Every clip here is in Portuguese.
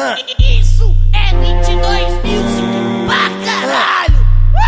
Isso é 22 Music pra caralho.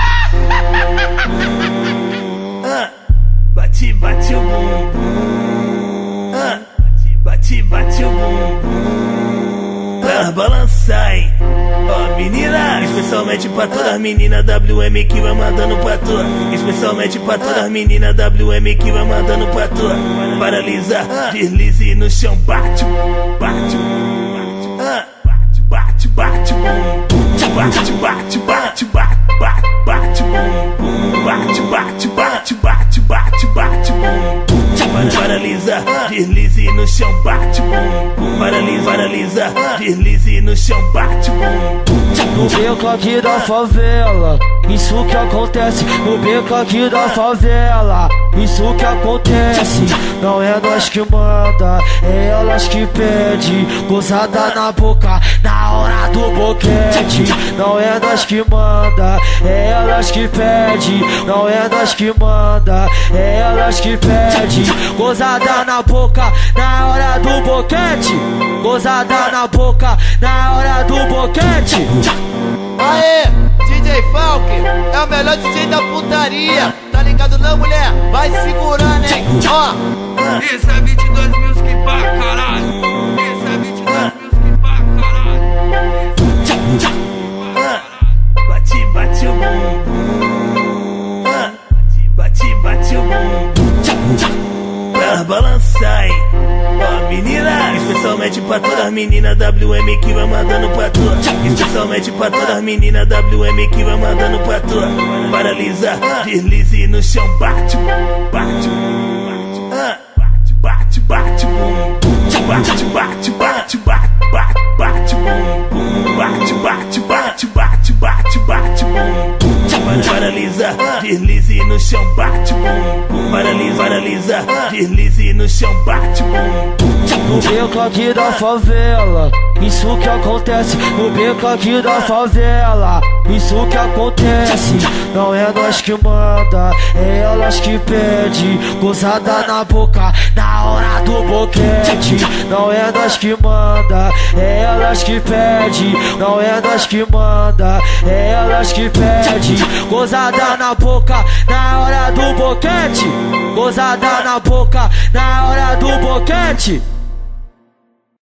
Bate, bate o bumbum. Bate, bate o bumbum. Pra balançar, hein? Ó, menina, especialmente pra todas as meninas WM que vai mandando pra tua. Especialmente pra todas as meninas WM que vai mandando pra tua. Paralisa, deslize no chão, bate, bate, bate, bate, bate, bum. Bate, bate, bate, bate, bate, bate, bum. Bate, bate, bate, bate, bate, bate, bum. Paralisa, deslize no chão, bate, bum. Paralisa, paralisa, deslize no chão, bate, bum. No beco aqui da favela, isso que acontece. No beco aqui da favela, isso que acontece. Não é nós que manda, é elas que pede. Gozada na boca, na hora do boquete. Não é nós que manda, é elas que pede. Não é nós que manda, é elas que pede. Gozada na boca, na hora do boquete. Gozada na boca, na hora do boquete. Aê, DJ Falk, é o melhor DJ da putaria. Tá ligado não, mulher? Vai segurando, hein? Ó. Isso é 22 Music pra caralho. Isso é 22 Music pra caralho. Bate, bate o bumbum. Bate, bate o bumbum. Pra balançar, hein? Ó, menina, especialmente pra todas as meninas WM que vai mandando pra tua. Especialmente pra todas as meninas WM que vai mandando pra tua. Paralisa, deslize no chão, bate, bate, bate, bate, bate, bum. Bate, bate, bate, bate, bate, bate, bum. Bate, bate, bate, bate, bate, bate, bum. Paralisa, deslize no chão, bate, bum. Paralisa, paralisa, deslize no chão, bate, bum. No beco aqui da favela, isso que acontece. No beco aqui da favela, isso que acontece. Não é nós que manda, é elas que pede. Gozada na boca, na hora do boquete. Não é nós que manda, é elas que pede. Não é nós que manda, é elas que pede. Gozada na boca, na hora do boquete. Gozada na boca, na hora do boquete.